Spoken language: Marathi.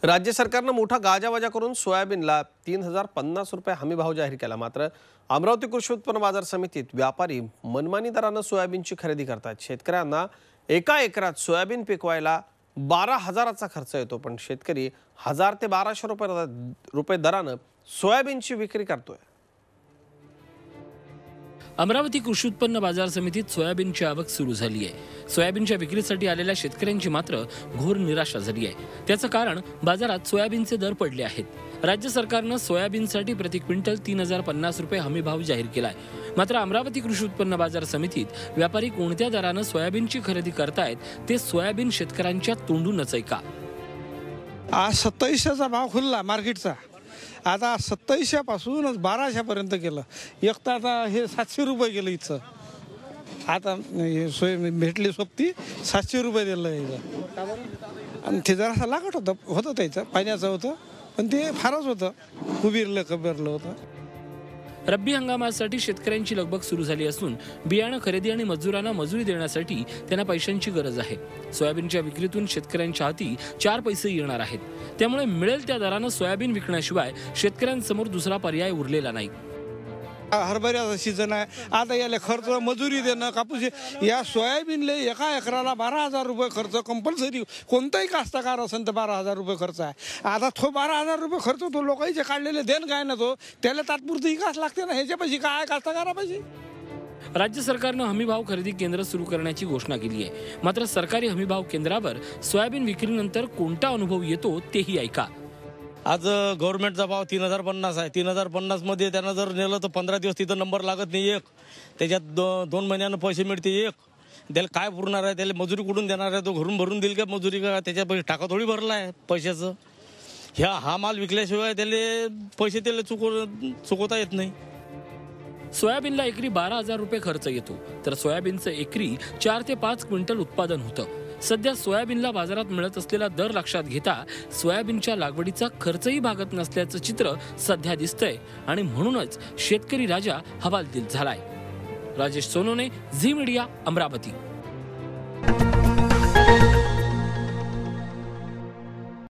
राज्य सरकारनं मोठा गाजावाजा करून सोयाबीनला 3050 रुपये हमीभाव जाहीर केला। मात्र अमरावती कृषी उत्पन्न बाजार समितीत व्यापारी मनमानी दराने सोयाबीनची खरेदी करतात। शेतकऱ्यांना एका एकरात सोयाबीन पिकवायला 12,000चा खर्च येतो, पण शेतकरी 1000 ते 1200 रुपये दराने सोयाबीनची विक्री करतोय। अमरावती कृषी उत्पन्न बाजार समितीत सोयाबीनची आवक सुरू झाली आहे। सोयाबीनच्या विक्रीसाठी आलेल्या शेतकऱ्यांची मात्र घोर निराशा झाली आहे। त्याचं कारण बाजारात सोयाबीनचे दर पडले आहेत। राज्य सरकारने सोयाबीनसाठी प्रति क्विंटल 3050 रुपये हमीभाव जाहीर केलाय। मात्र अमरावती कृषी उत्पन्न बाजार समितीत व्यापारी कोणत्या दराने सोयाबीनची खरेदी करतायत ते सोयाबीन शेतकऱ्यांच्या तोंडूनच ऐका। आज 2700चा भाव खुलला मार्केटचा, आता 2700 पासून 1200 पर्यंत केलं। एक तर आता हे 700 रुपये गेलं इथं। आता सोयाबीन भेटली सोबती 700 रुपये दिलं याचं। आणि ते जरासं लागत होतं त्याचं पाण्याचं होतं, पण ते फारच होतं, कुबिरलं कबिरलं होतं। रब्बी हंगामासाठी शेतकऱ्यांची लगबग सुरू झाली असून बियाणं खरेदी आणि मजुरांना मजुरी देण्यासाठी त्यांना पैशांची गरज आहे। सोयाबीनच्या विक्रीतून शेतकऱ्यांच्या हाती 4 पैसे येणार आहेत। त्यामुळे मिळेल त्या दराने सोयाबीन विकण्याशिवाय शेतकऱ्यांसमोर दुसरा पर्याय उरलेला नाही। हरभऱ्याचा सीजन आहे, आता याला खर्च मजुरी देणं, कापूस या सोयाबीनले एका एकराला 12,000 रुपये खर्च कंपल्सरी, कोणताही कास्तकार असेल तर 12,000 रुपये खर्च आहे। आता तो 12,000 रुपये खर्च तो लोकांचे काढलेले देण काय ना, तो त्याला तात्पुरती विकास लागते ना, ह्याच्यापाशी काय कास्तकारापाशी। राज्य सरकारने हमीभाव खरेदी केंद्र सुरू करण्याची घोषणा केली आहे। मात्र सरकारी हमीभाव केंद्रावर सोयाबीन विक्रीनंतर कोणता अनुभव येतो तेही ऐका। आज गव्हर्नमेंटचा भाव 3050 आहे। 3050 मध्ये त्यांना जर नेलं तर 15 दिवस तिथं नंबर लागत नाही एक, त्याच्यात 2 महिन्यानं पैसे मिळते एक। त्याला काय पुरणार आहे, त्याला मजुरी कुठून देणार आहे, तो घरून भरून देईल का मजुरी, का त्याच्या पैसे टाका थोडी भरला आहे पैशाचं। हा माल विकल्याशिवाय त्याला पैसे त्याला चुकवता येत नाही। सोयाबीनला एकरी 12,000 रुपये खर्च येतो, तर सोयाबीनचं एकरी 4 ते 5 क्विंटल उत्पादन होतं। सध्या सोयाबीनला बाजारात मिळत असलेला दर लक्षात घेता सोयाबीनच्या लागवडीचा खर्चही भागत नसल्याचं चित्र सध्या दिसतंय आणि म्हणूनच शेतकरी राजा हवालदिल झालाय। Rajesh Sonone, Zee media, Amravati.